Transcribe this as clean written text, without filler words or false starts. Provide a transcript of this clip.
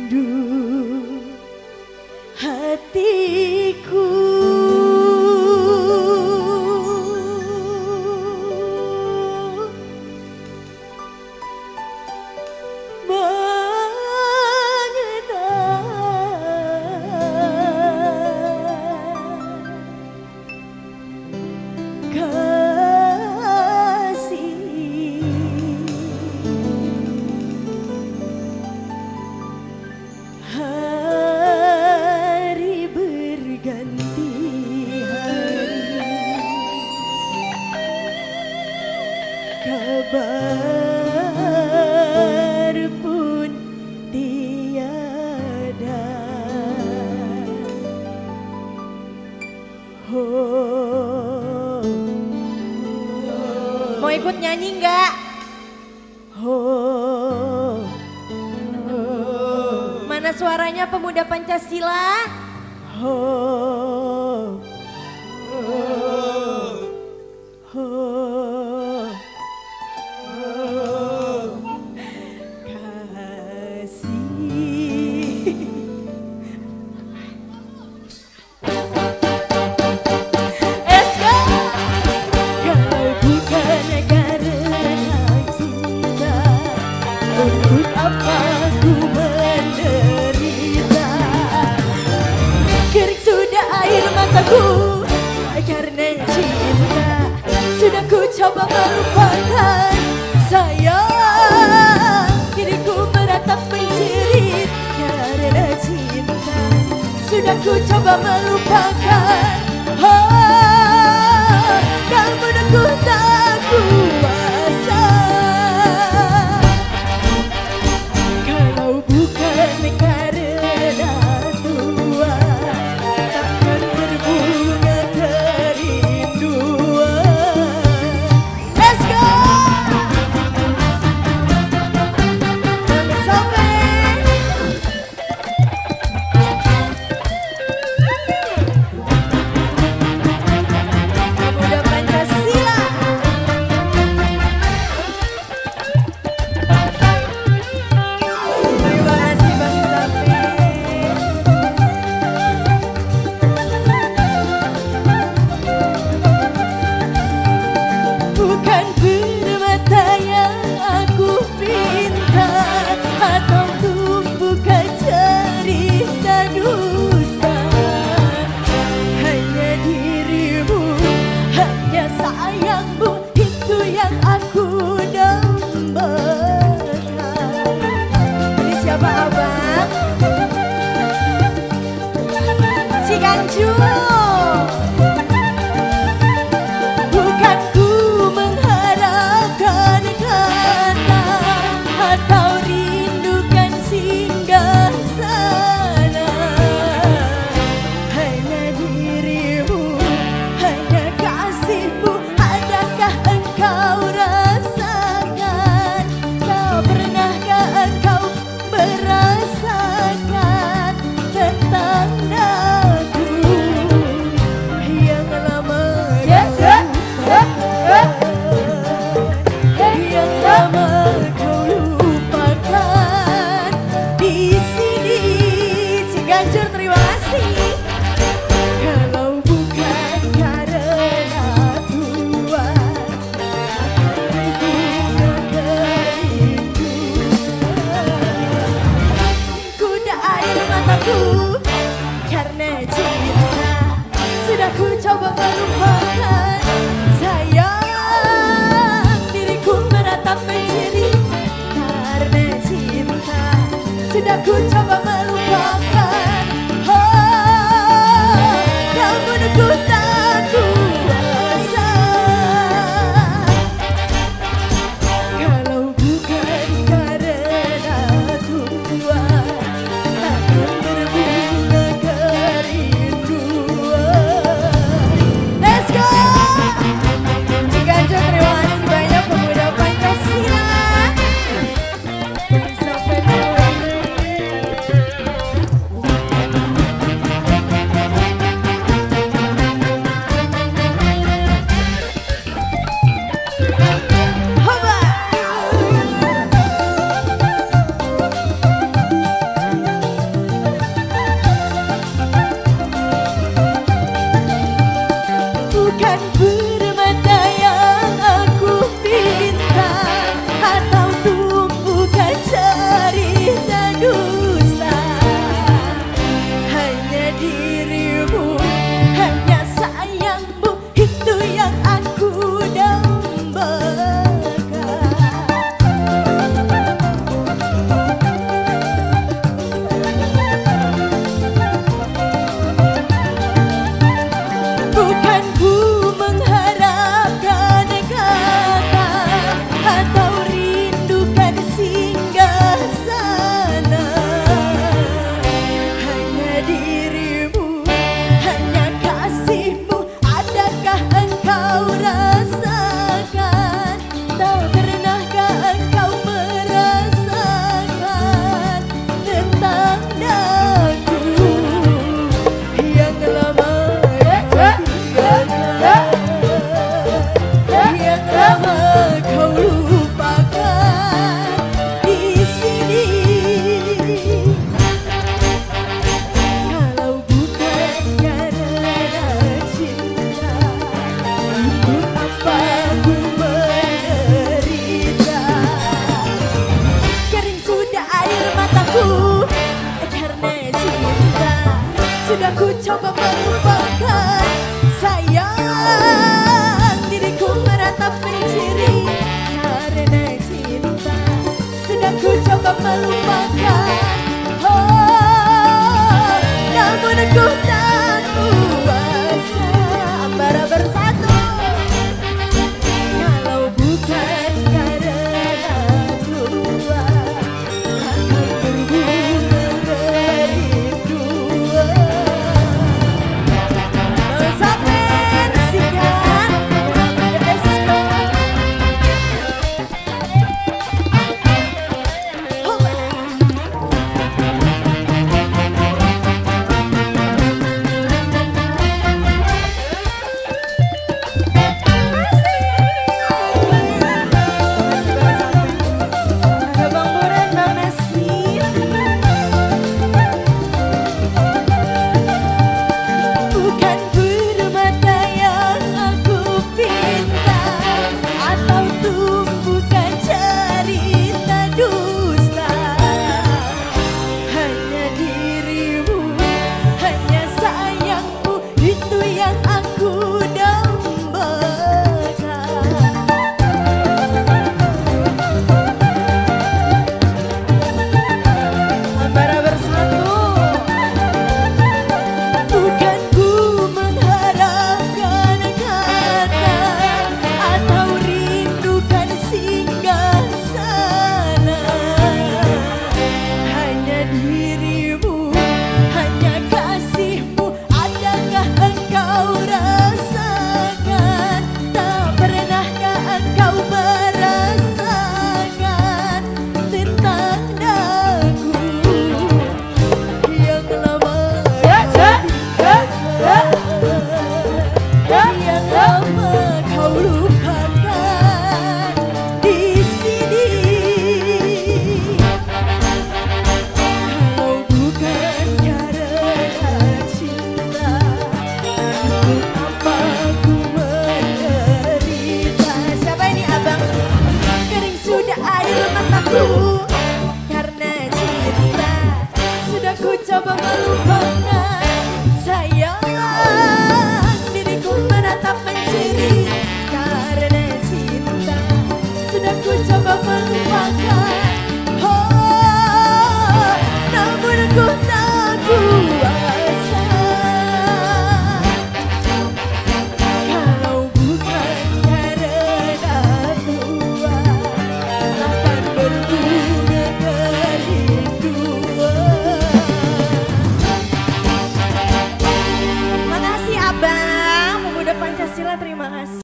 rindu hatiku. Hari berganti hari, kabar pun tiada. Oh, mau ikut nyanyi nggak? oh, Mana suaranya pemuda Pancasila? oh, kasih. Eska, kau bukan karena cinta, untuk apa ku menderita? Kering sudah air mataku karena cinta, sudah ku coba melupakan. Sayang, diriku meratap menjerit karena cinta, sudah ku coba melupakan. Oh, namun aku tak kuasa. Kalau bukan karena Tuhan, takkan berbunga kerinduan. Let's go! Sampai pemuda Pancasila. Terima kasih Bang Sampai. Bukan permata yang aku minta, atau bukan cerita dusta. Hanya dirimu, hanya sayangmu, itu yang aku dambakan. Ini siapa abang? Ciganjur. Bukan ku mengharapkan kata atau rindukan singgah sana. Hanya dirimu, hanya kasihmu, adakah engkau rasakan? Tak pernahkah engkau merasakan tentang aku yang lama yang lama kau lupakan? Di sini Ciganjur, terima kasih. Kalau bukan karena Tuhan, akan berbunga kerinduan. Kuda air mataku karena cinta, sudah ku coba melupakan. Sayang, diriku meratap menjerit karena cinta, sudah ku coba melupakan. Oh, namun ku tak kuasa. Kalau bukan karena Tuhan, takkan berbunga kerinduan. Let's go! Ciganjur, terima kasih banyak pemuda Pancasila. Sampai jumpa. coba melupakan. Sayang, diriku meratap menciri karena cinta. Sudah ku coba melupakan. Oh,